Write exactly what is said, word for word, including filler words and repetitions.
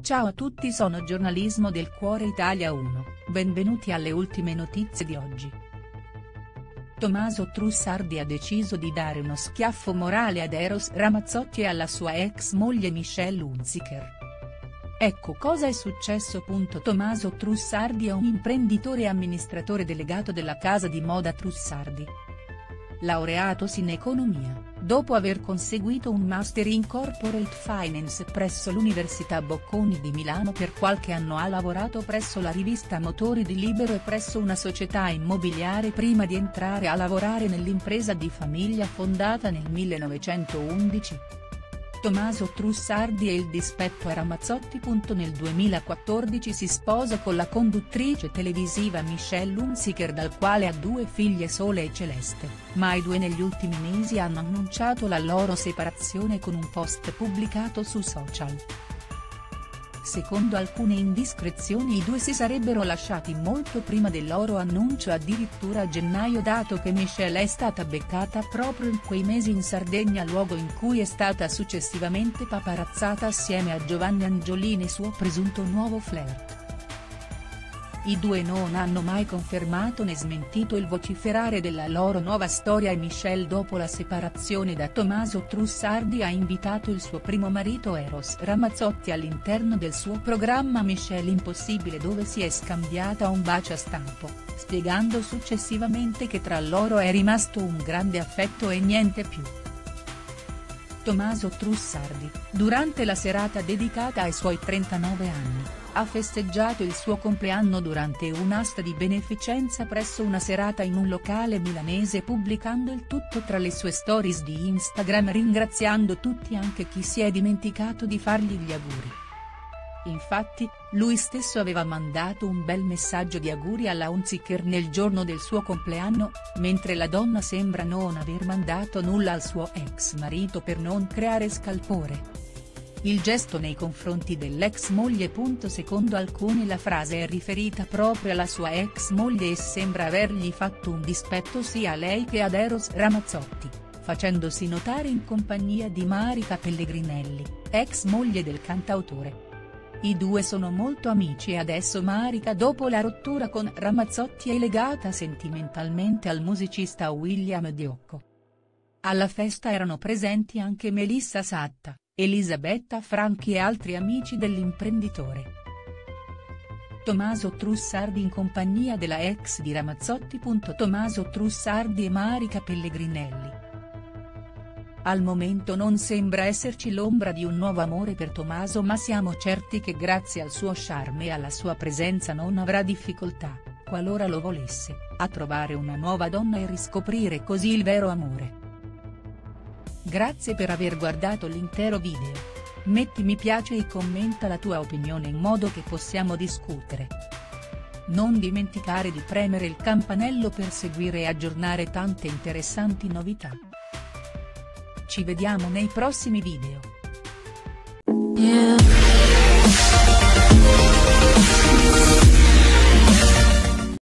Ciao a tutti, sono Giornalismo del Cuore Italia uno, benvenuti alle ultime notizie di oggi. Tommaso Trussardi ha deciso di dare uno schiaffo morale ad Eros Ramazzotti e alla sua ex moglie Michelle Hunziker. Ecco cosa è successo. Tommaso Trussardi è un imprenditore e amministratore delegato della casa di moda Trussardi. Laureatosi in economia, dopo aver conseguito un master in corporate finance presso l'Università Bocconi di Milano, per qualche anno ha lavorato presso la rivista Motori di Libero e presso una società immobiliare prima di entrare a lavorare nell'impresa di famiglia fondata nel millenovecentoundici. Tommaso Trussardi e il dispetto a Ramazzotti. Nel duemilaquattordici si sposa con la conduttrice televisiva Michelle Hunziker, dal quale ha due figlie, Sole e Celeste, ma i due negli ultimi mesi hanno annunciato la loro separazione con un post pubblicato su social. Secondo alcune indiscrezioni i due si sarebbero lasciati molto prima del loro annuncio, addirittura a gennaio, dato che Michelle è stata beccata proprio in quei mesi in Sardegna, luogo in cui è stata successivamente paparazzata assieme a Giovanni Angiolini, suo presunto nuovo flirt. I due non hanno mai confermato né smentito il vociferare della loro nuova storia e Michelle, dopo la separazione da Tommaso Trussardi, ha invitato il suo primo marito Eros Ramazzotti all'interno del suo programma Michelle Impossibile, dove si è scambiata un bacio a stampo, spiegando successivamente che tra loro è rimasto un grande affetto e niente più. Tommaso Trussardi, durante la serata dedicata ai suoi trentanove anni, ha festeggiato il suo compleanno durante un'asta di beneficenza presso una serata in un locale milanese, pubblicando il tutto tra le sue stories di Instagram, ringraziando tutti, anche chi si è dimenticato di fargli gli auguri. Infatti, lui stesso aveva mandato un bel messaggio di auguri alla Hunziker nel giorno del suo compleanno, mentre la donna sembra non aver mandato nulla al suo ex marito per non creare scalpore. Il gesto nei confronti dell'ex moglie. Secondo alcuni la frase è riferita proprio alla sua ex moglie e sembra avergli fatto un dispetto sia a lei che ad Eros Ramazzotti, facendosi notare in compagnia di Marica Pellegrinelli, ex moglie del cantautore. I due sono molto amici e adesso Marica, dopo la rottura con Ramazzotti, è legata sentimentalmente al musicista William Diocco. Alla festa erano presenti anche Melissa Satta, Elisabetta Franchi e altri amici dell'imprenditore. Tommaso Trussardi in compagnia della ex di Ramazzotti. Tommaso Trussardi e Marica Pellegrinelli. Al momento non sembra esserci l'ombra di un nuovo amore per Tommaso, ma siamo certi che grazie al suo charme e alla sua presenza non avrà difficoltà, qualora lo volesse, a trovare una nuova donna e riscoprire così il vero amore. Grazie per aver guardato l'intero video. Metti mi piace e commenta la tua opinione in modo che possiamo discutere. Non dimenticare di premere il campanello per seguire e aggiornare tante interessanti novità. Ci vediamo nei prossimi video. Yeah.